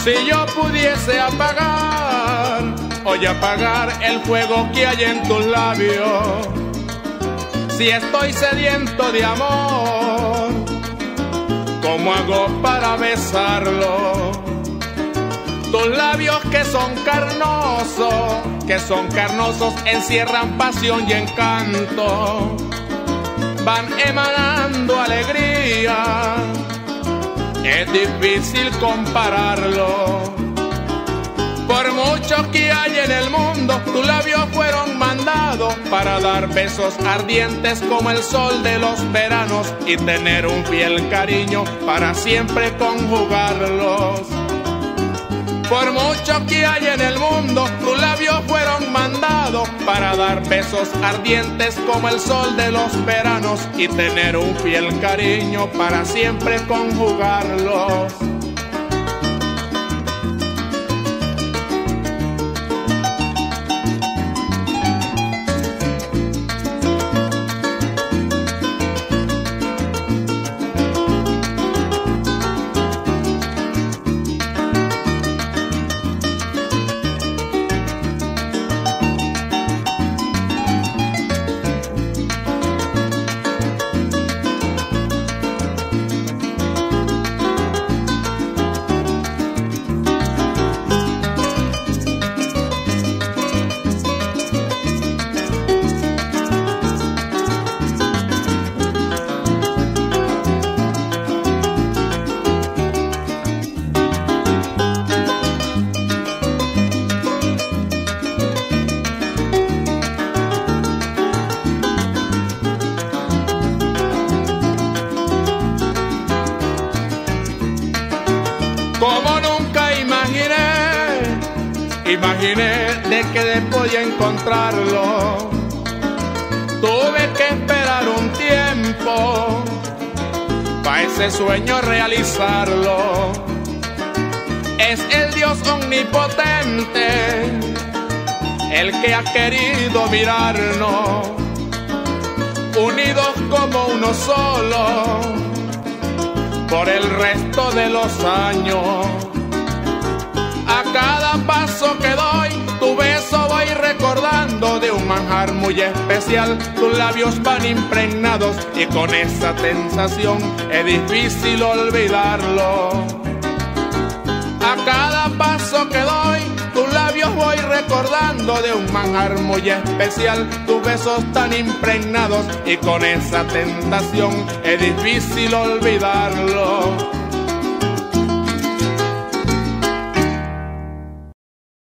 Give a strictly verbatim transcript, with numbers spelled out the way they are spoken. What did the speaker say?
Si yo pudiese apagar, hoy apagar el fuego que hay en tus labios, si estoy sediento de amor, ¿cómo hago para besarlo? Tus labios que son carnosos, que son carnosos, encierran pasión y encanto, van emanando alegría, es difícil compararlo. Por mucho que hay en el mundo, tus labios fueron mandados para dar besos ardientes como el sol de los veranos y tener un fiel cariño para siempre conjugarlos. Por mucho que hay en el mundo, tus labios fueron mandados para dar besos ardientes como el sol de los veranos y tener un fiel cariño para siempre conjugarlos. Como nunca imaginé, imaginé de que podía encontrarlo. Tuve que esperar un tiempo para ese sueño realizarlo. Es el Dios omnipotente el que ha querido mirarnos, unidos como uno solo por el resto de los años. A cada paso que doy, tu beso voy recordando de un manjar muy especial. Tus labios van impregnados y con esa sensación es difícil olvidarlo. A cada paso que doy, tus labios voy recordando de un manjar muy especial. Tus besos tan impregnados y con esa tentación es difícil olvidarlo.